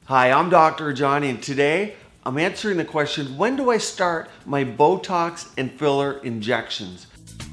Hi, I'm Dr. Rajani, and today I'm answering the question, when do I start my Botox and filler injections?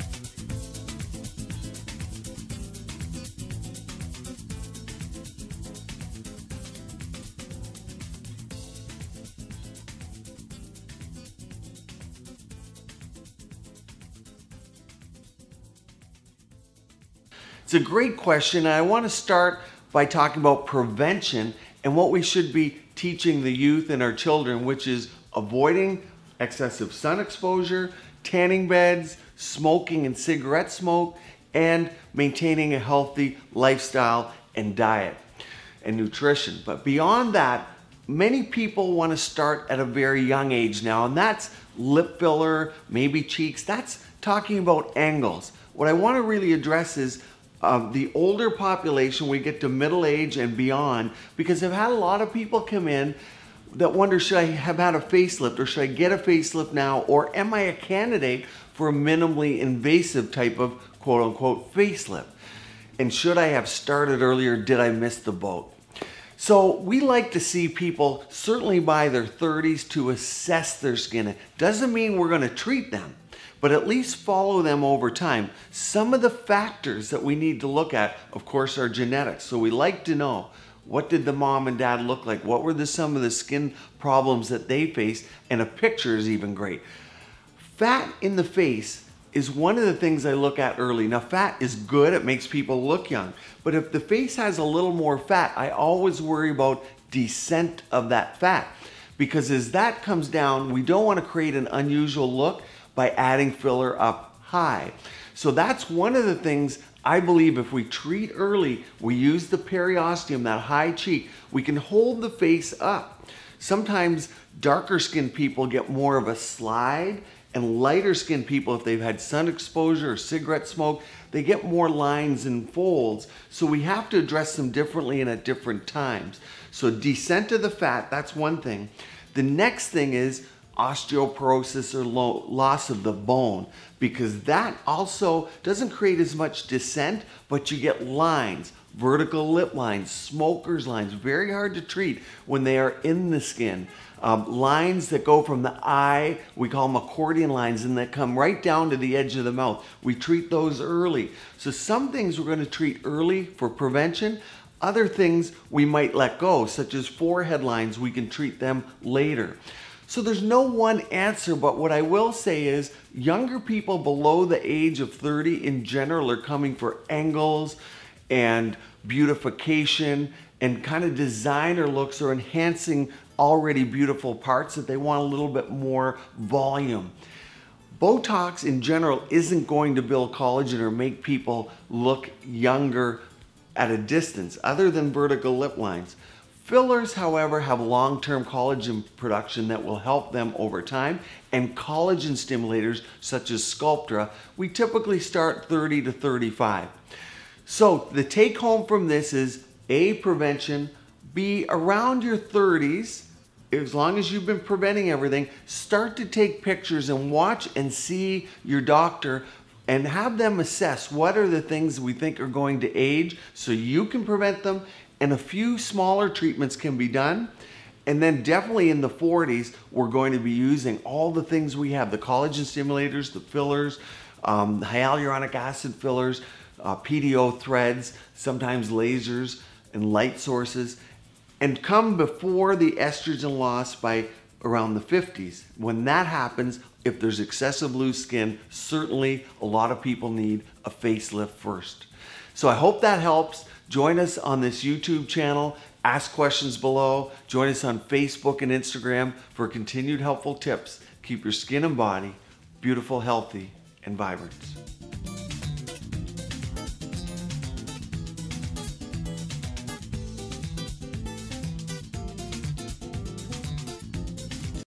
It's a great question, and I want to start by talking about prevention and what we should be teaching the youth and our children, which is avoiding excessive sun exposure, tanning beds, smoking and cigarette smoke, and maintaining a healthy lifestyle and diet and nutrition. But beyond that, many people want to start at a very young age now, and that's lip filler, maybe cheeks. That's talking about angles. What I want to really address is the older population. We get to middle age and beyond, because I've had a lot of people come in that wonder, should I have had a facelift, or should I get a facelift now, or am I a candidate for a minimally invasive type of quote unquote facelift? And should I have started earlier? Did I miss the boat? So we like to see people certainly by their 30s to assess their skin. It doesn't mean we're going to treat them, but at least follow them over time. Some of the factors that we need to look at, of course, are genetics. So we like to know, what did the mom and dad look like? What were some of the skin problems that they faced? And a picture is even great. Fat in the face is one of the things I look at early. Now, fat is good. It makes people look young. But if the face has a little more fat, I always worry about descent of that fat. Because as that comes down, we don't want to create an unusual look by adding filler up high. So that's one of the things I believe, if we treat early, we use the periosteum, that high cheek, we can hold the face up. Sometimes darker skinned people get more of a slide, and lighter skinned people, if they've had sun exposure or cigarette smoke, they get more lines and folds. So we have to address them differently and at different times. So descent of the fat, that's one thing. The next thing is osteoporosis or loss of the bone, because that also doesn't create as much descent, but you get lines, vertical lip lines, smoker's lines, very hard to treat when they are in the skin. Lines that go from the eye, we call them accordion lines, and that come right down to the edge of the mouth. We treat those early. So some things we're going to treat early for prevention. Other things we might let go, such as forehead lines, we can treat them later. So there's no one answer, but what I will say is younger people below the age of 30 in general are coming for angles and beautification and kind of designer looks, or enhancing already beautiful parts that they want a little bit more volume. Botox in general isn't going to build collagen or make people look younger at a distance, other than vertical lip lines. Fillers, however, have long-term collagen production that will help them over time, and collagen stimulators such as Sculptra, we typically start 30 to 35. So the take home from this is A, prevention, B, around your 30s, as long as you've been preventing everything, start to take pictures and watch and see your doctor and have them assess what are the things we think are going to age so you can prevent them. And a few smaller treatments can be done. And then definitely in the 40s, we're going to be using all the things we have, the collagen stimulators, the fillers, hyaluronic acid fillers, PDO threads, sometimes lasers and light sources, and come before the estrogen loss by around the 50s. When that happens, if there's excessive loose skin, certainly a lot of people need a facelift first. So I hope that helps. Join us on this YouTube channel. Ask questions below. Join us on Facebook and Instagram for continued helpful tips. Keep your skin and body beautiful, healthy, and vibrant.